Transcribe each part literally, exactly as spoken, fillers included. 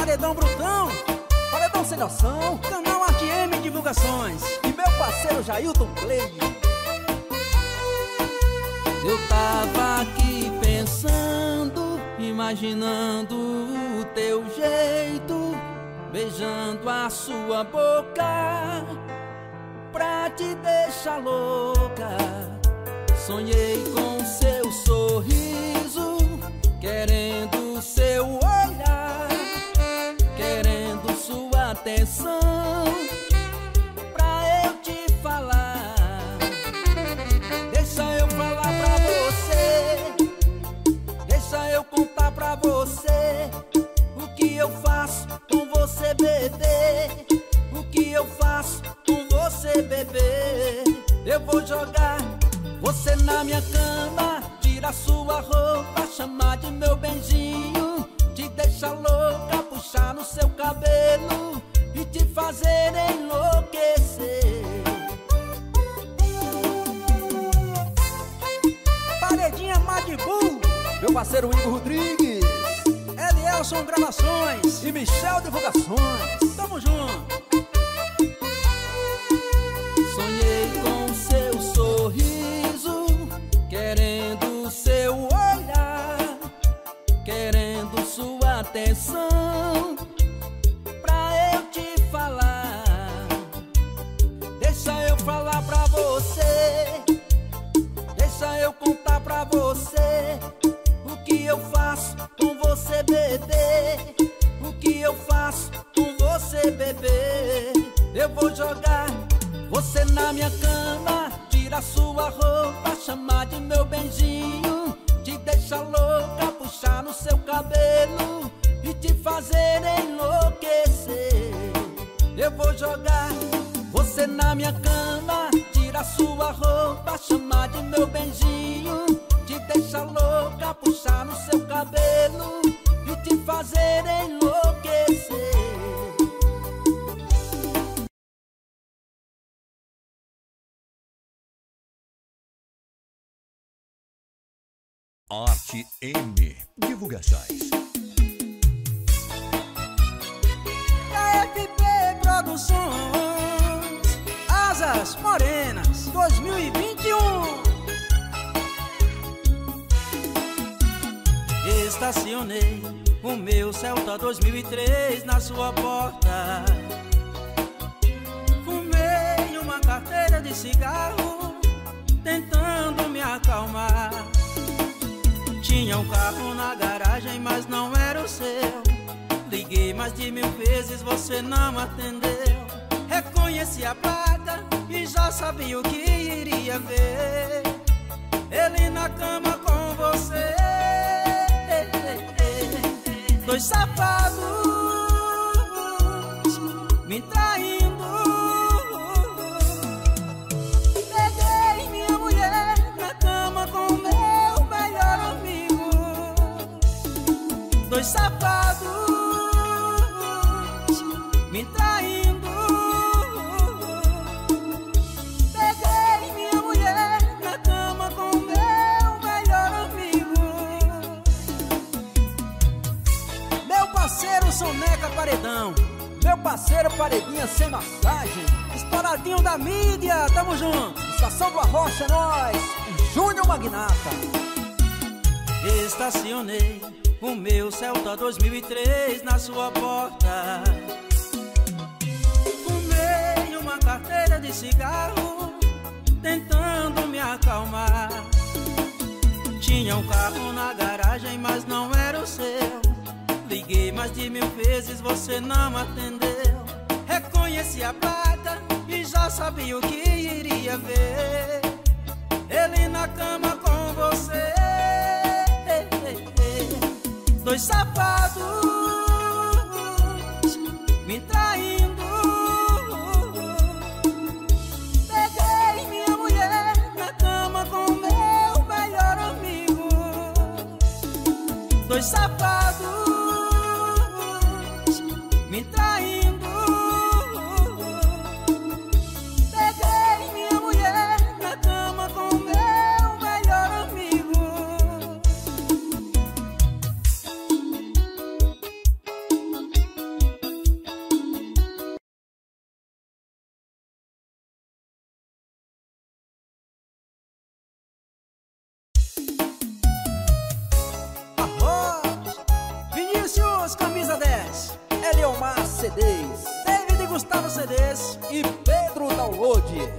Paredão Brutão, Paredão Sem Noção, canal Arte M Divulgações e meu parceiro Jailton Play. Eu tava aqui pensando, imaginando o teu jeito, beijando a sua boca pra te deixar louca. Sonhei com seu sorriso, querendo seu olhar, querendo sua atenção, pra eu te falar. Deixa eu falar pra você, deixa eu contar pra você o que eu faço com você, bebê. O que eu faço com você, bebê. Eu vou jogar você na minha cama, tira sua roupa, chamar de meu benzinho, te deixar louca, puxar no seu cabelo e te fazer enlouquecer. Paredinha Mad Bull, meu parceiro Igor Rodrigues, Elielson Gravações e Michel Divulgações. Tamo junto. Sonhei com seu sorriso, querendo seu olhar, querendo sua atenção, pra eu te falar. Deixa eu falar pra você, deixa eu contar pra você o que eu faço com você, bebê. O que eu faço com você, bebê. Eu vou jogar você na minha cama, tira sua roupa, chamar de meu benzinho, te deixar louca, puxar no seu cabelo e te fazer enlouquecer. Eu vou jogar você na minha cama, tira sua roupa, chamar de meu benzinho, te deixar louca, puxar no seu cabelo e te fazer enlouquecer. Arte M Divulgações. A F P Produções, Asas Morenas dois mil e vinte e um. Estacionei o meu Celta dois mil e três na sua porta. Fumei uma carteira de cigarro, tentando me acalmar. Tinha um carro na garagem, mas não era o seu. Liguei mais de mil vezes, você não atendeu. Reconheci a placa e já sabia o que iria ver. Ele na cama com você. Dois safados me traindo. Peguei minha mulher na cama com meu melhor amigo. Dois safados me traindo. Peguei minha mulher na cama com meu melhor amigo. Meu parceiro Soneca Paredão, meu parceiro Paredinha Sem Massagem, estouradinho da mídia, tamo junto. Estação do Arrocha, nós, Júnior Magnata. Estacionei o meu Celta dois mil e três na sua porta. Fumei uma carteira de cigarro, tentando me acalmar. Tinha um carro na garagem, mas não era o seu. Liguei mais de mil vezes, você não atendeu. Reconheci a placa e já sabia o que iria ver. Ele na cama com você. Dois safados me traindo. Peguei minha mulher na cama com meu melhor amigo. Dois safados me traindo. Peguei minha mulher na cama com meu melhor amigo. C Ds, David e Gustavo C Ds e Pedro Downloads.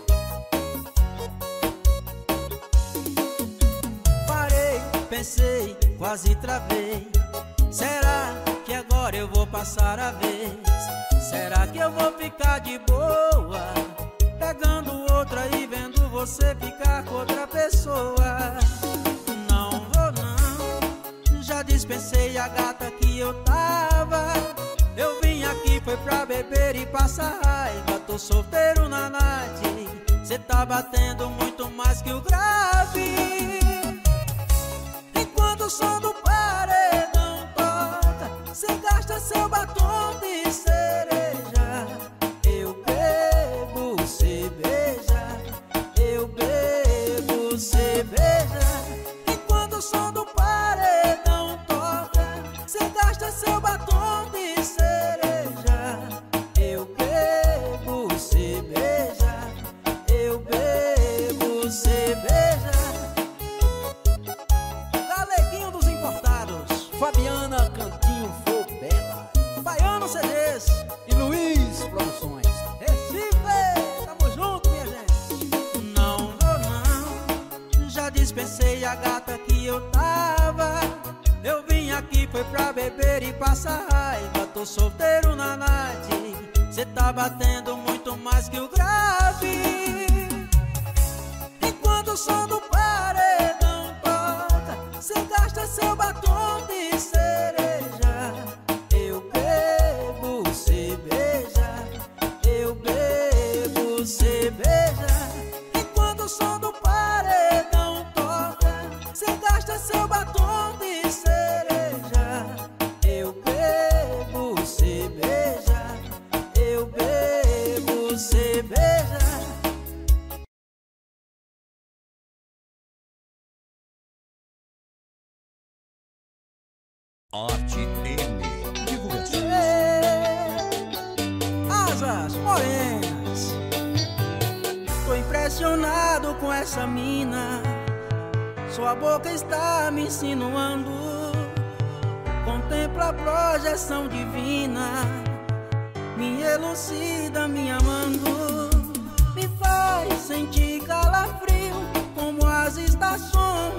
Parei, pensei, quase travei. Será que agora eu vou passar a vez? Será que eu vou ficar de boa, pegando outra e vendo você ficar com outra pessoa? Não vou não, já dispensei a gata que eu tava. Eu vim aqui foi pra beber e passar raiva. Tô solteiro na night, cê tá batendo muito mais que o grave. Enquanto o som do paredão toca, cê gasta seu batom de cereja. Eu bebo, cê beija. Eu bebo, cê beija. Enquanto o som do paredão toca, cê gasta seu batom de cereja. Eu bebo, cê beija. Eu bebo, cê beija. Galeguinho dos importados, Fabiana Cantinho Fobela Baiano C Ds e Luiz Produções. Recife, tamo junto, minha gente. Não vou não, já dispensei a gata que eu tava. Eu vim aqui foi pra beber e passar raiva. Tô solteiro na night, cê tá batendo muito mais que o grave. Enquanto o som do paredão toca, cê gasta seu batom de cereja. Eu bebo, cê beija. Eu bebo, cê beija. Enquanto o som do paredão toca, cê gasta seu batom de cereja. Eu bebo, cê beija. Eu bebo, cê beija. Arte M Divulgações. Asas morenas, tô impressionado com essa mina. Sua boca está me insinuando. Contempla a projeção divina, me elucida me amando. Me faz sentir calafrio como as estações.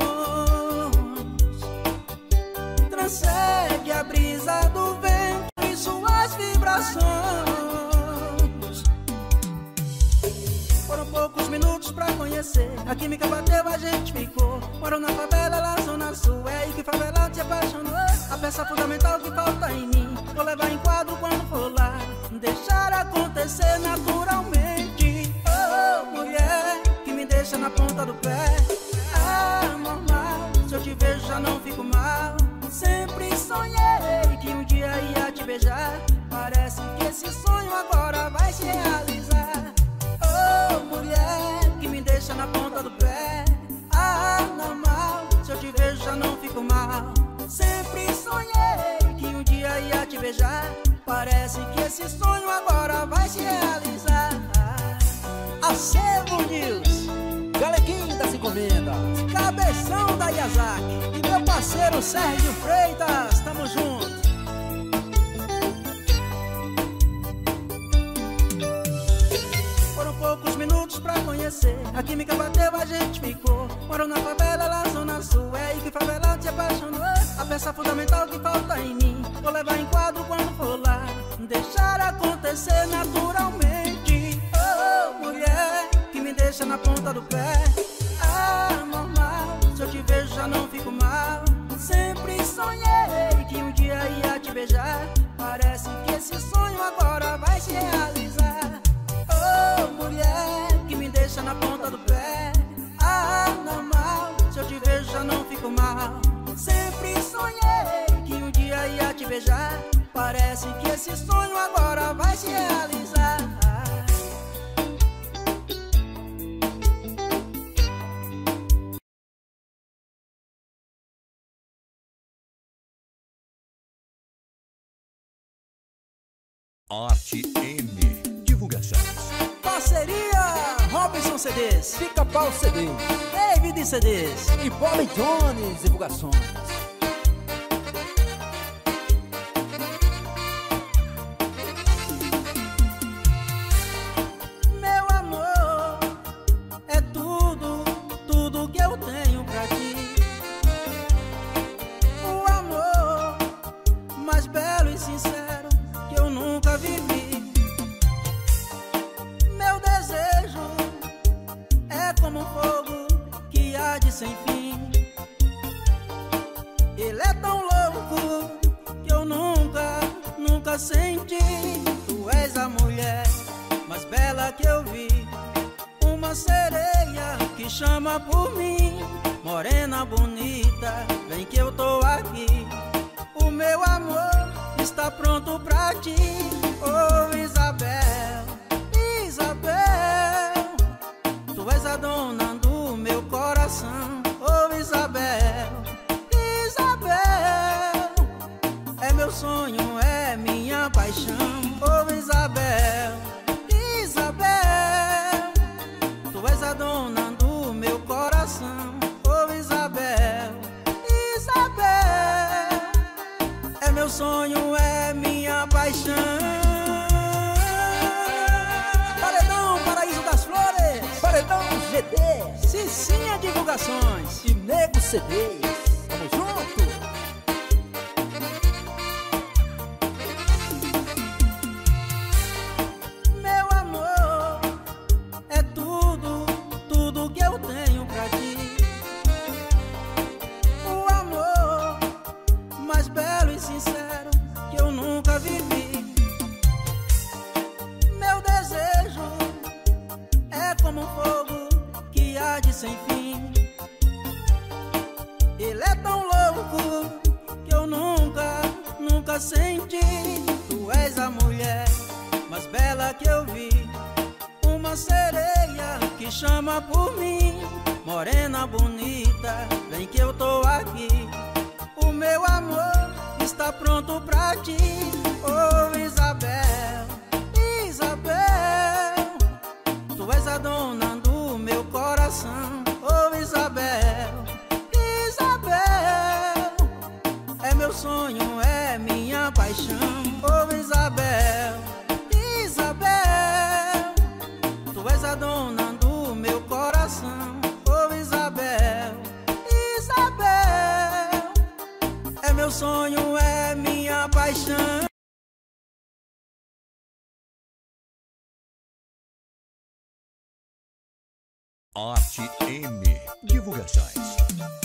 Transcende a brisa do vento e suas vibrações. Foram poucos minutos pra conhecer, a química bateu, a gente ficou. Morou na favela, lá zona sul, é aí que favelado se apaixonou. A peça fundamental que falta em mim, vou levar em quadro quando for lá. Deixar acontecer naturalmente. Oh, mulher, que me deixa na ponta do pé. Ah, normal, se eu te vejo já não fico mal. Sempre sonhei que um dia ia te beijar. Parece que esse sonho agora vai se realizar. Oh, mulher, que me deixa na ponta do pé. Ah, normal, se eu te vejo já não fico mal. Sempre sonhei que um dia ia te beijar. Parece que esse sonho agora vai se realizar. Acervo News, Galeguinho das Encomendas, cabeção da Yazaki e meu parceiro Sérgio Freitas, tamo junto. Foram poucos minutos pra conhecer, a química bateu, a gente ficou. Morou na favela, lá zona sul, é aí que favelado se apaixonou. A peça fundamental que falta em mim, vou levar em quadro quando for lá. Deixar acontecer naturalmente. Oh, mulher, que me deixa na ponta do pé. Ah, normal, se eu te vejo já não fico mal. Sempre sonhei que um dia ia te beijar. Parece que esse sonho agora vai se realizar. Oh, mulher, que me deixa na ponta do pé. Ah, normal, se eu te vejo já não fico mal. Sempre sonhei que um dia ia te beijar. Parece que esse sonho agora vai se realizar. Arte M Divulgações. Parceria Robinson C Ds, Pica-Pau C Ds, David C Ds e Bobby Jones Divulgações. nunca senti. Tu és a mulher mais bela que eu vi, uma sereia que chama por mim. Morena bonita, vem que eu tô aqui. O meu amor está pronto pra ti. Oh Isabel, Isabel, tu és a dona do meu coração. Oh Isabel, Isabel, é meu sonho, é minha paixão. Oh Isabel, Isabel, tu és a dona do meu coração. Oh Isabel, Isabel, é meu sonho, é minha paixão. Paredão Paraíso das Flores, Paredão G D, Cicinha Divulgações e Nego C Ds. Tamo junto! Meu amor, é tudo, tudo que eu tenho pra ti. O amor mais belo e sincero que eu nunca vivi. Meu desejo é como um fogo que arde sem fim. Ele é tão louco que eu nunca, nunca senti. Tu és a mulher mais bela que eu vi, uma sereia que chama por mim. Morena bonita, vem que eu tô aqui. O meu amor está pronto pra ti. Oh Isabel, Isabel, tu és a dona do meu coração. Oh Isabel, Isabel, é meu sonho, é minha paixão. Oh Isabel, Isabel, tu és a dona do meu coração. Oh Isabel, Isabel, é meu sonho, é minha paixão. Arte M Divulgações.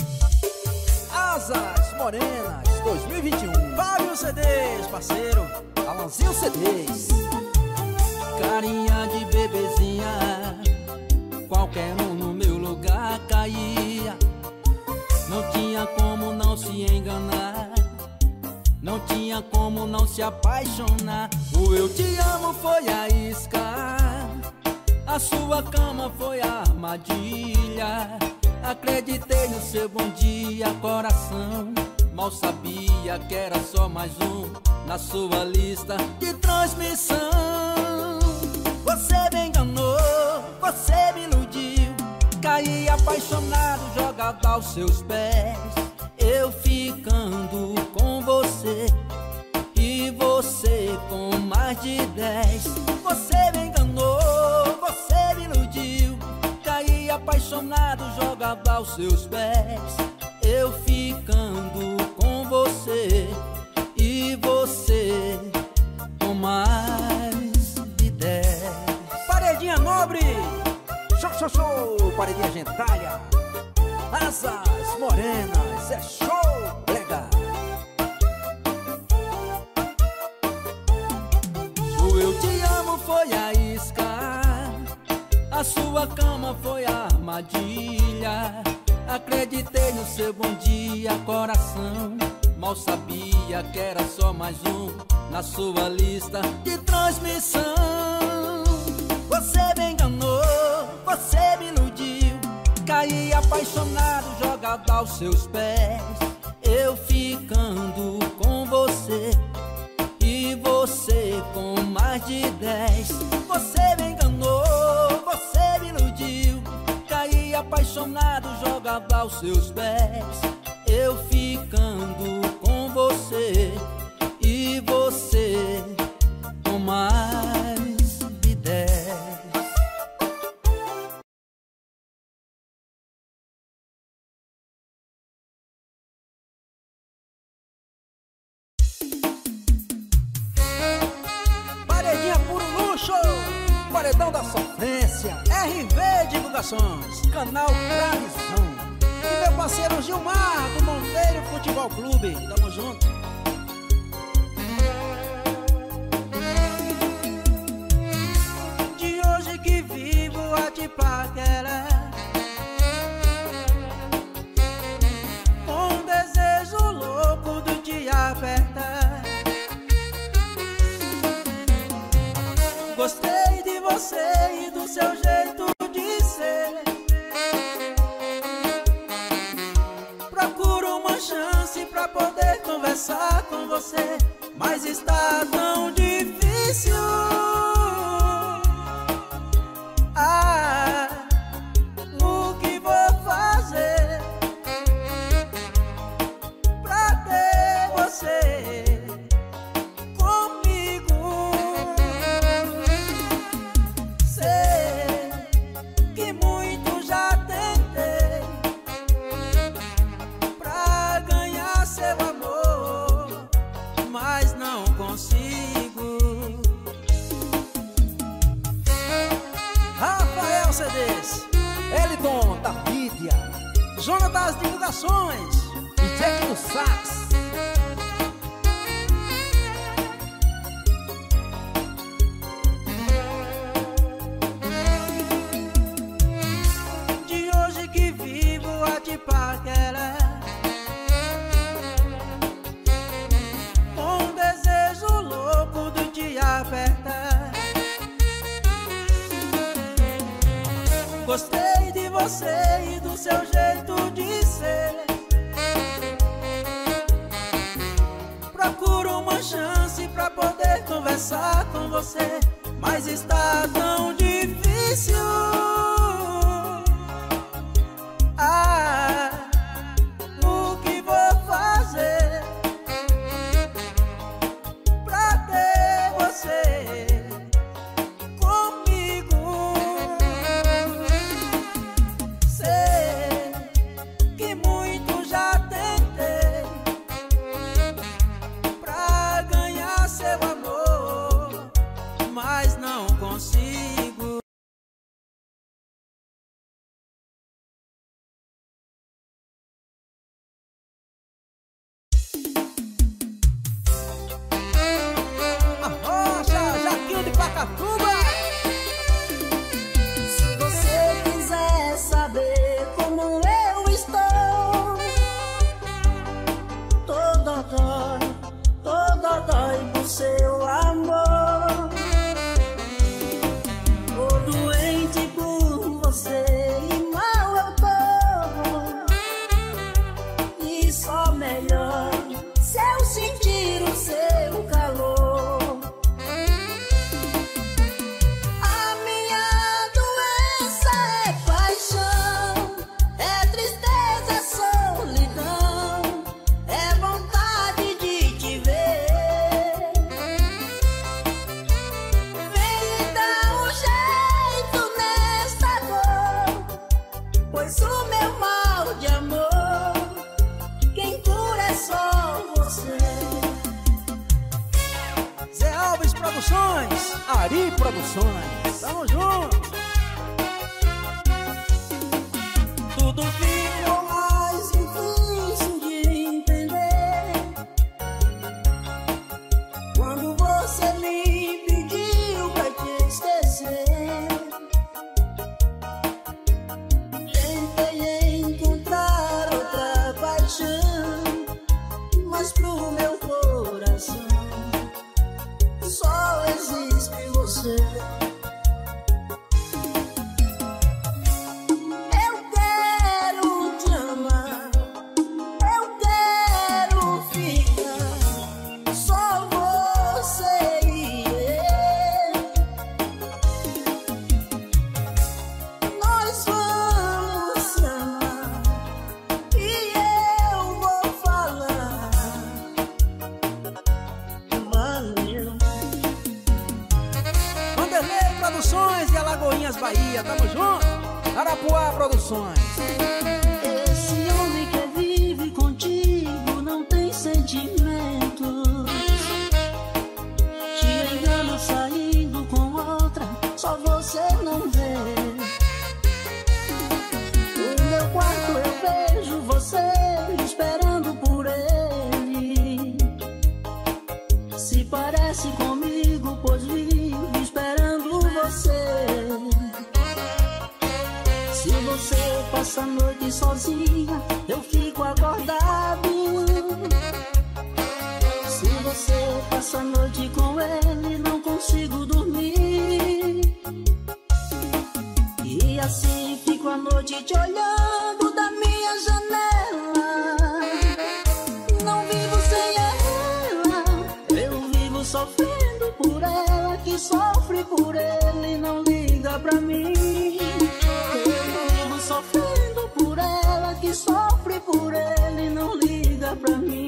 Asas Morenas dois mil e vinte e um, Fábio C Ds, parceiro. Alanzinho C Ds. Carinha de bebezinha, qualquer um no meu lugar caía. Não tinha como não se enganar, não tinha como não se apaixonar. O eu te amo foi a isca, a sua cama foi a armadilha. Acreditei no seu bom dia, coração. Mal sabia que era só mais um na sua lista de transmissão. Você me enganou, você me iludiu. Caí apaixonado, jogado aos seus pés. Eu ficando com você e você com mais de dez. Você me enganou, você me iludiu. Caí apaixonado, jogado aos seus pés. Eu ficando com você e você com mais de dez. Paredinha Nobre, Show, show, show, Paredinha Gentalha. Asas Morenas, é show, brega. O eu te amo foi a isca, a sua cama foi a armadilha. Acreditei no seu bom dia, coração. Mal sabia que era só mais um na sua lista de transmissão. Você me enganou, você me iludiu. Caí apaixonado, jogado aos seus pés. Eu ficando com você e você com mais de dez. Você me enganou, você me iludiu. Caí apaixonado, jogado aos seus pés. Eu ficando com você e você com mais de dez. Paredinha Puro Luxo, Paredão da Sofrência, R V Divulgações, Canal Gravizão. e meu parceiro Gilmar do Monteiro Futebol Clube. Tamo junto. paquera, com desejo louco de te apertar. Gostei de você e do seu jeito de ser. Procuro uma chance pra poder conversar com você, mas está tão difícil. Ah, o que vou fazer pra ter você comigo? Sei que muito já tentei pra ganhar seu amor, mas não consigo. Rafael C Ds, Elidon da mídia, Zona das Divulgações e Jack no sax. de hoje que vivo a te paquerar, com desejo louco de te apertar. Gostei de você e do seu jeito de ser. Procuro uma chance pra poder conversar com você, mas está tão difícil. Ah, o que vou fazer pra ter você comigo? Sei que muito já tentei pra ganhar seu amor, mas não consigo. Arrocha, Jaquinho de Pacatuba. Se você quiser saber como eu estou, tô dodói, tô dodói do seu amor. Tô doente por você e mal eu tô, e só melhor se eu sentir o seu calor. A minha doença é paixão, é tristeza, é solidão, é vontade de te ver. Vem e dá um jeito nessa dor, pois o meu mal de amor, quem cura é só você. Zé Alves Produções, Ari Produções. tamo junto. Tudo ficou Mais difícil de entender quando você me pediu pra te esquecer. Tentei encontrar outra paixão, mas pro meu coração só existe você. Eu quero te amar, eu quero ficar, só você e eu. Nós vamos se amar e eu vou falar. Valeu. Vanderlei Produções e Alagoinhas Bahia, tamo junto. Arapuá Produções. Esse homem que vive contigo não tem sentimentos, te engana saindo com outra, só você não vê. No meu quarto eu vejo você esperando por ele. Se parece comigo, pois vive esperando você. sozinha, eu fico acordado. Se você passa a noite com ele, não consigo dormir. E assim fico a noite te olhando da minha janela. Não vivo sem ela, eu vivo sofrendo por ela, que sofre por ele e não liga pra mim. Sofrendo por ela, que sofre por ele, não liga pra mim.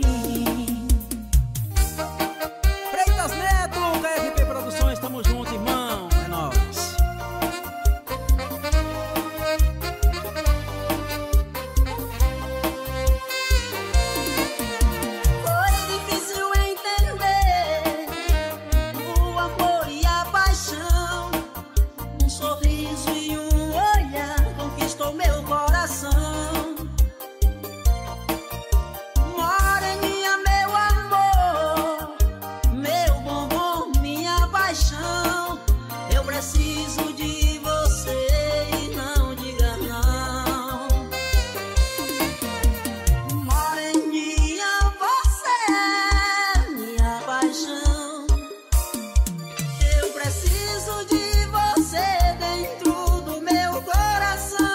Freitas Neto, K R P Produções, tamo junto, irmão, é nóis. Foi difícil entender o amor e a paixão, um sorriso e um olhar conquistou meu coração. Moreninha, meu amor, meu bombom, minha paixão, eu preciso de você e não diga não. Moreninha, você é minha paixão, eu preciso de você dentro do meu coração.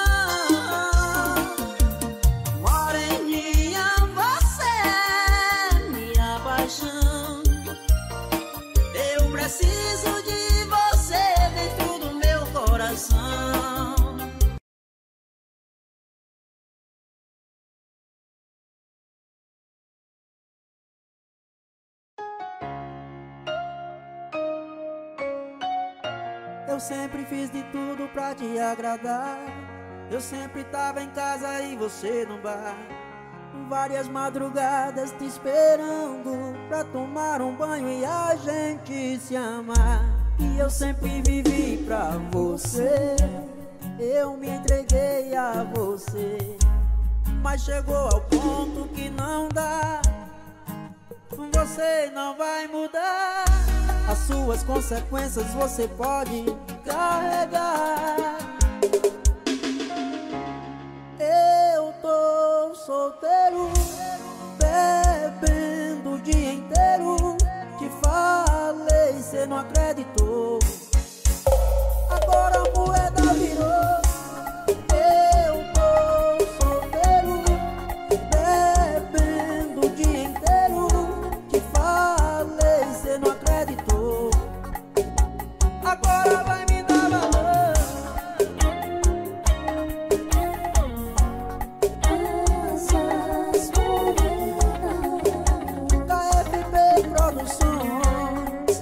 Moreninha, você é minha paixão, eu preciso de você dentro do meu coração. Eu sempre fiz de tudo pra te agradar. Eu sempre tava em casa e você no bar, várias madrugadas te esperando pra tomar um banho e a gente se amar. E eu sempre vivi pra você, eu me entreguei a você, mas chegou ao ponto que não dá. Você não vai mudar, as suas consequências você pode carregar. Eu tô solteiro, bebendo o dia inteiro. Te falei, cê não acreditou, agora a moeda virou. Eu tô solteiro, bebendo o dia inteiro. Te falei, cê não acreditou, agora vai me dar valor. K F P Produções.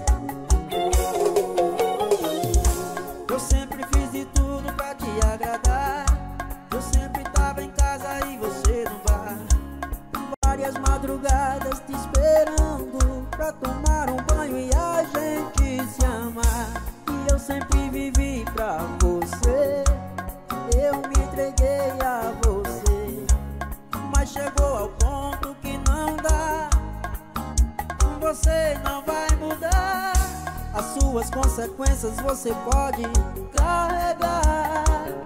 Eu sempre fiz de tudo pra te agradar. Eu sempre tava em casa e você no bar, várias madrugadas te esperando pra tomar um banho e a gente se amar. E eu sempre vivi pra você, eu me entreguei a você, mas chegou ao ponto que não dá. Você não vai mudar, as suas consequências você pode carregar.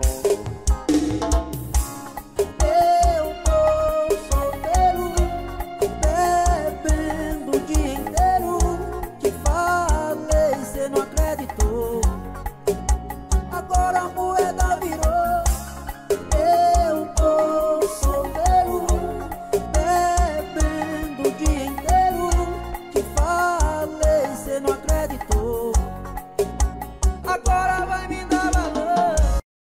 Eu tô solteiro, bebendo o dia inteiro. Te falei, cê não acreditou, agora a moeda virou. Eu tô solteiro, bebendo o dia inteiro. Te falei, cê não acreditou, agora vai me dar valor.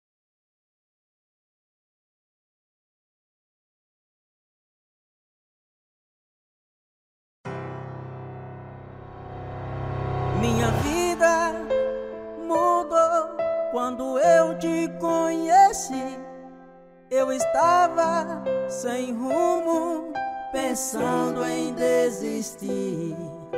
Minha vida mudou quando eu te conheci. Eu estava sem rumo, pensando em desistir.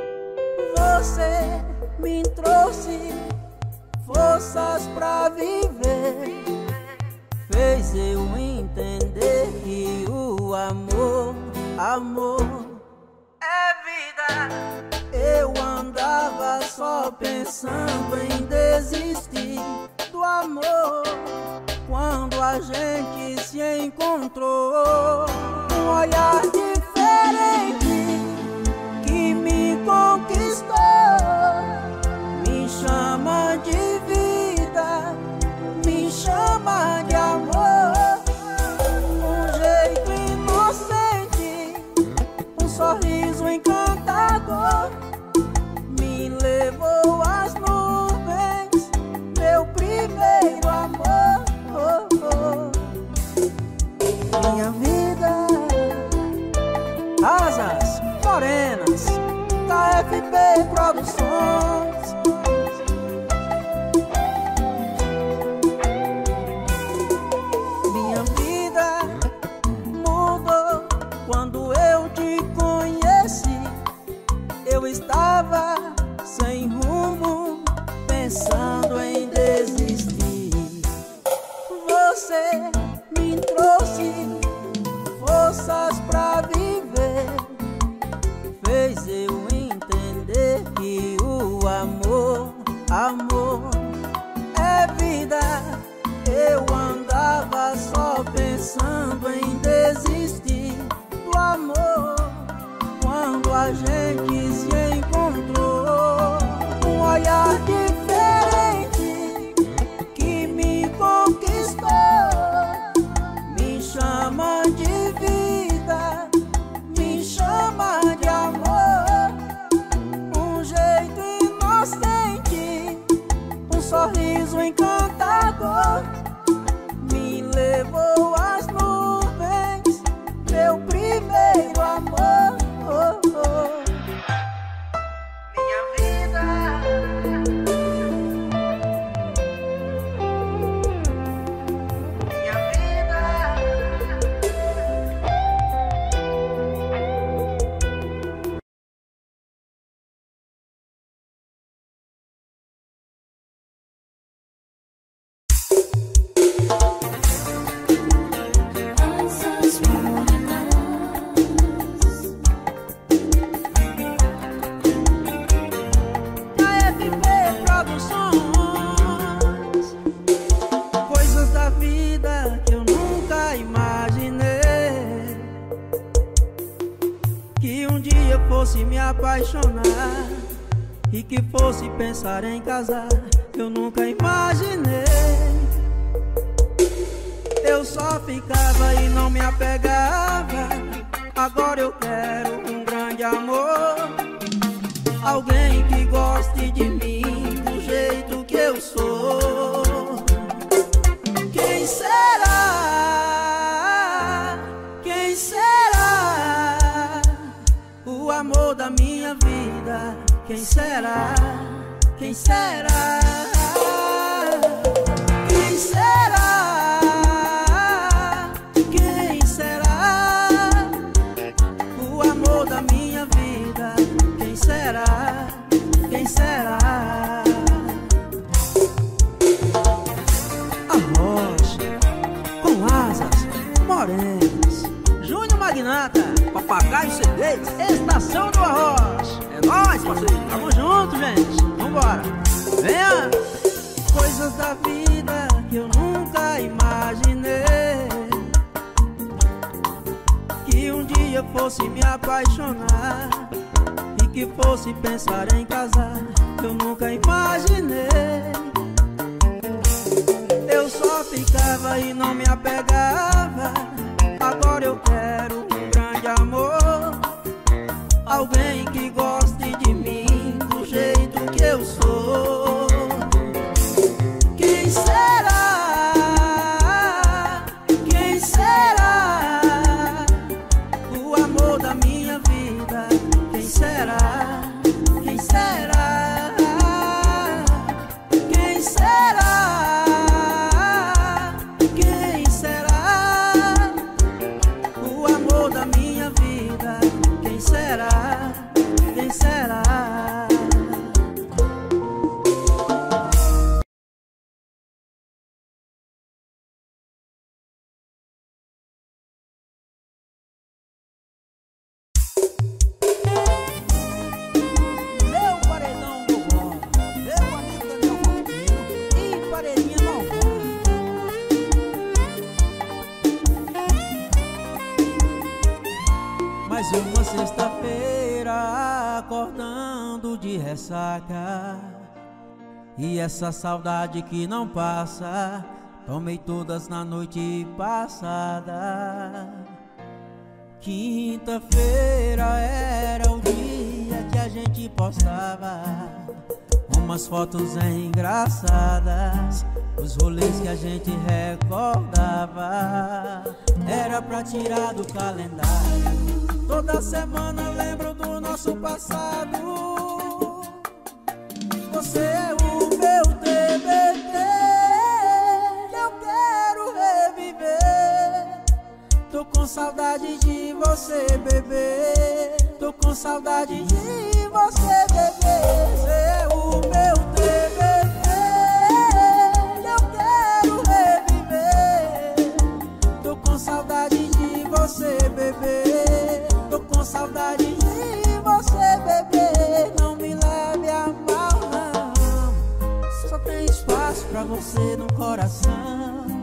Você me trouxe forças pra viver, fez eu entender que o amor, amor é vida. Eu andava só pensando em desistir do amor, quando a gente se encontrou. Um olhar diferente que me conquistou, me chama de vida, me chama de amor. Um jeito inocente, um sorriso encantador, me levou às nuvens, meu primeiro amor. Oh, oh. Minha vida, asas morenas, K F P Produções. Minha vida mudou quando eu te conheci. Eu estava sem rumo, pensando em desistir. Você me trouxe forças pra viver, fez eu entender que o amor, amor é vida. Eu andava só pensando em desistir do amor quando a gente se encontrou. Um olhar diferente que me conquistou, me chama de vida, me chama de amor. Um jeito inocente, um sorriso encantador, me levou às nuvens, meu primeiro amor. Oh, oh. Minha vida, minha vida. Coisas da vida que eu nunca imaginei, que um dia fosse me apaixonar e que fosse pensar em casar. Eu nunca imaginei. Eu só ficava e não me apegava. Agora eu quero um grande amor, alguém que goste de mim do jeito que eu sou. Quem será? Quem será? O amor da minha vida. Quem será? Quem será? Quem será? Quem será? O amor da minha vida. Quem será? Quem será? A rocha com asas morenas, Júnior Magnata, Papagaio C Ds, Estação do Arroz. É nóis, parceiro, tamo junto, gente. Vambora, venha. Coisas da vida que eu nunca imaginei, que um dia fosse me apaixonar e que fosse pensar em casar. Eu nunca imaginei. Eu só ficava e não me apegava. Agora eu quero um grande amor, alguém que goste de mim do jeito que eu sou. Quem será? Quem será? O amor da minha vida. Quem será? Quem será? Quem será? Quem será? O amor da minha vida. Quem será? Quem Mais uma sexta-feira, acordando de ressaca, e essa saudade que não passa, tomei todas na noite passada. Quinta-feira era o dia que a gente postava umas fotos engraçadas, os rolês que a gente recordava. Era pra tirar do calendário. Toda semana lembro do nosso passado. Você é o meu T B T que eu quero reviver. Tô com saudade de você, bebê. Tô com saudade de você, bebê. Você é o meu T B T que eu quero reviver. Tô com saudade de você, bebê. Tô com saudade de você, bebê. Não me leve a mal, não. Só tem espaço pra você no coração.